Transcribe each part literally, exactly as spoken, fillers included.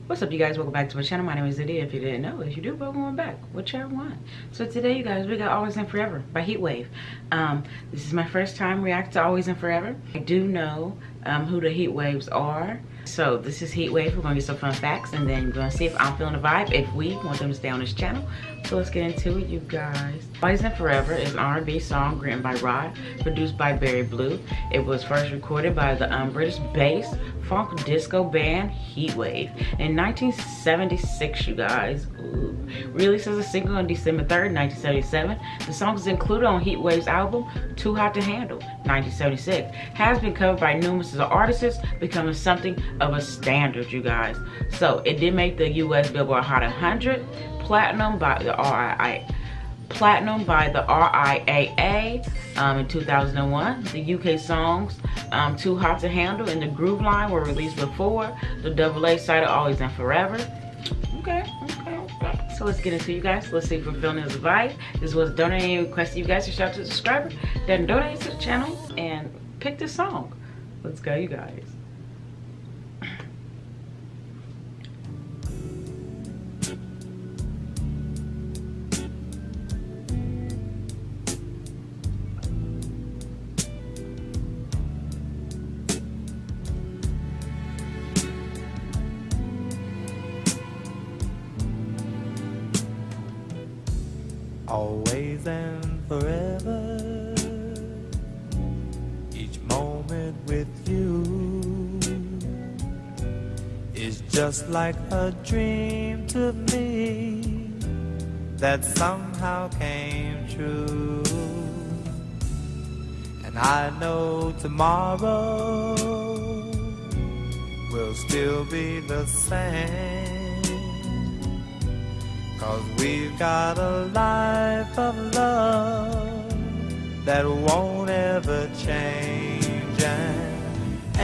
What's up, you guys? Welcome back to my channel. My name is Lydia. If you didn't know, if you do, welcome back. Whichever one. So today, you guys, we got Always and Forever by Heatwave. Um, this is my first time reacting to Always and Forever. I do know um, who the Heatwaves are. So this is Heatwave. We're gonna get some fun facts, and then we're gonna see if I'm feeling the vibe, if we want them to stay on this channel. So let's get into it, you guys. Always and Forever is an R and B song written by Rod, produced by Barry Blue. It was first recorded by the um, British bass funk disco band Heatwave in nineteen seventy-six, you guys. Ooh. Released as a single on December third, nineteen seventy-seven. The song is included on Heatwave's album Too Hot to Handle, nineteen seventy-six. Has been covered by numerous artists, becoming something of a standard, you guys. So it did make the U S Billboard Hot one hundred, platinum by the R I A. Platinum by the R I A A um, in two thousand one. The U K songs um, Too Hot to Handle and The Groove Line were released before the double A side of Always and Forever. Okay, okay, okay. So let's get into it, you guys. Let's see if we're feeling this vibe. This was donating request to you guys to shout out to the subscriber, then donate to the channel and pick this song. Let's go, you guys. Always and forever, each moment with you is just like a dream to me that somehow came true. And I know tomorrow will still be the same, 'cause we've got a life of love that won't ever change. And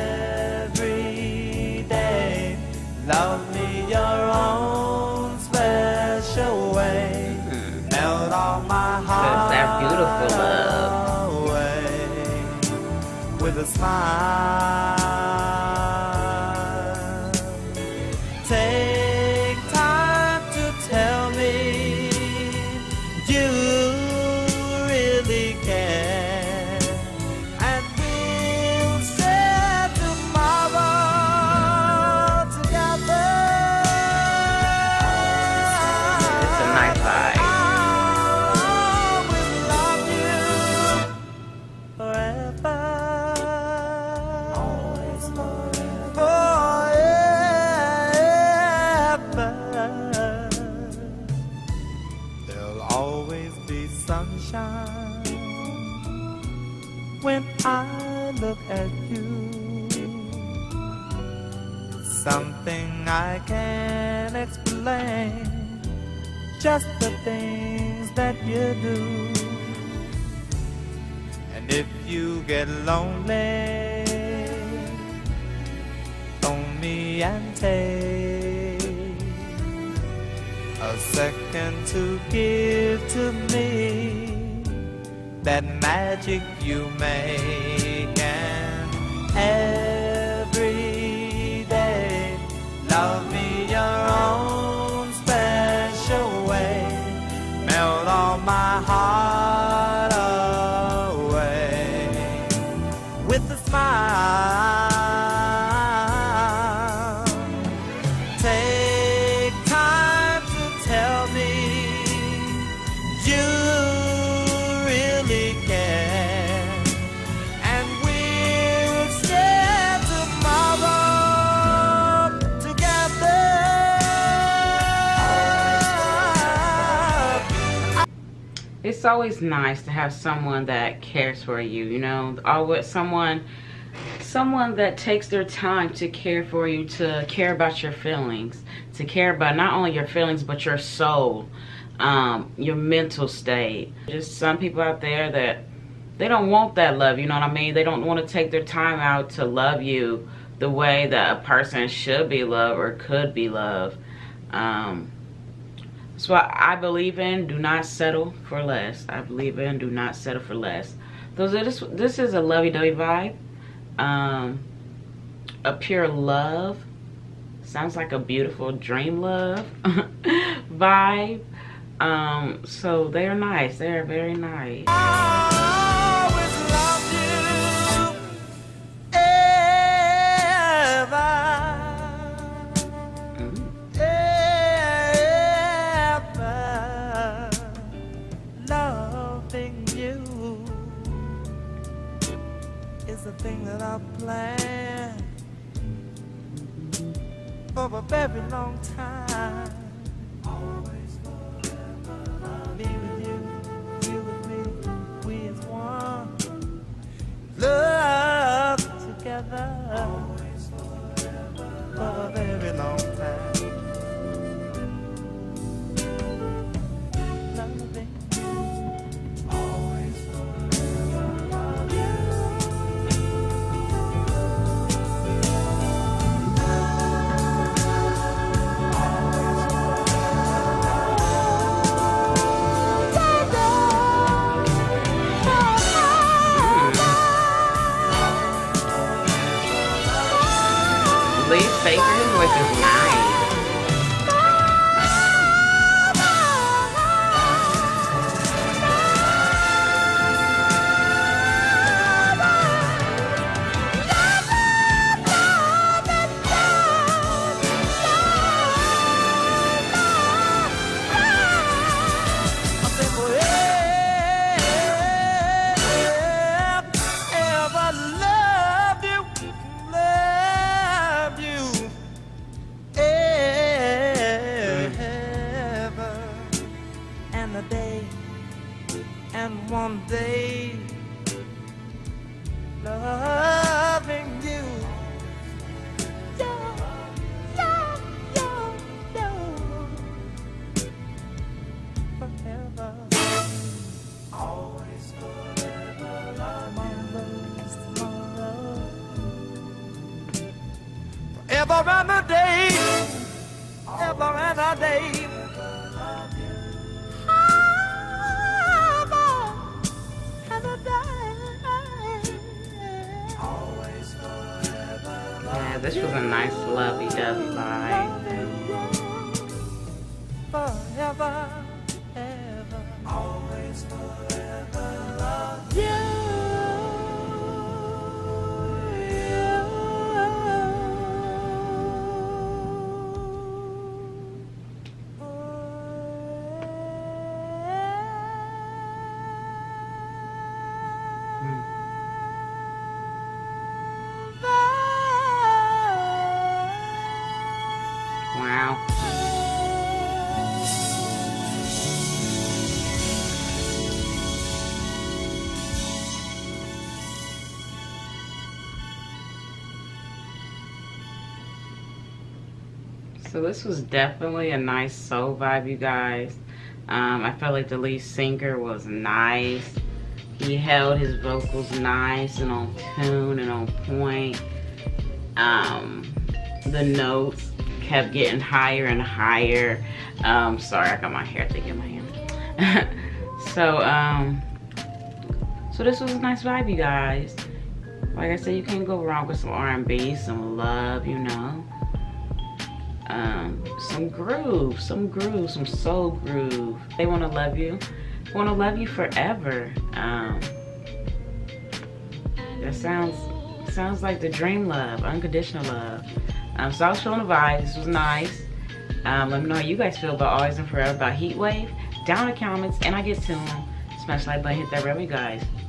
every day, love me your own special way. Mm-hmm. Melt all my heart that beautiful love away with a smile. Take when I look at you. Something I can't explain, just the things that you do. And if you get lonely, phone me and take a second to give to me that magic you make. And every day, love me your own special way. Melt all my heart away with a smile. Take time to tell me you care, and we'll share tomorrow together. It's always nice to have someone that cares for you, you know, always someone someone that takes their time to care for you, to care about your feelings, to care about not only your feelings but your soul, um your mental state. Just some people out there that they don't want that love, you know what I mean? They don't want to take their time out to love you the way that a person should be loved or could be loved. um so I, I believe in do not settle for less. I believe in do not settle for less. Those are this this is a lovey-dovey vibe, um a pure love sounds like a beautiful dream love vibe. Um, so they're nice. They're very nice. I always loved you, ever, Mm. ever loving you is the thing that I planned for a very long time. Always forever, me with you, you with me, we as one. Love together. Always forever, for a very long time. Loving you. Always forever, love you. Lee Baker, his voice is nice. And one day, loving you, yo, yo, yo, yo, forever, always forever, tomorrow's tomorrow, forever and a day, ever and a day. Yeah, this was a nice lovey-dovey vibe. Forever, ever, always forever love you. Wow. So this was definitely a nice soul vibe, you guys. Um, I felt like the lead singer was nice. He held his vocals nice and on tune and on point. Um, the notes kept getting higher and higher. Um, sorry, I got my hair thing in my hand. so, um, so this was a nice vibe, you guys. Like I said, you can't go wrong with some R and B, some love, you know. Um, some groove, some groove, some soul groove. They want to love you. They want to love you forever. Um, that sounds sounds like the dream love, unconditional love. Um, so I was feeling the vibe. This was nice. Um, let me know how you guys feel about Always and Forever, about Heatwave. Down in the comments, and I get to them. Smash the like button, hit that bell, you guys.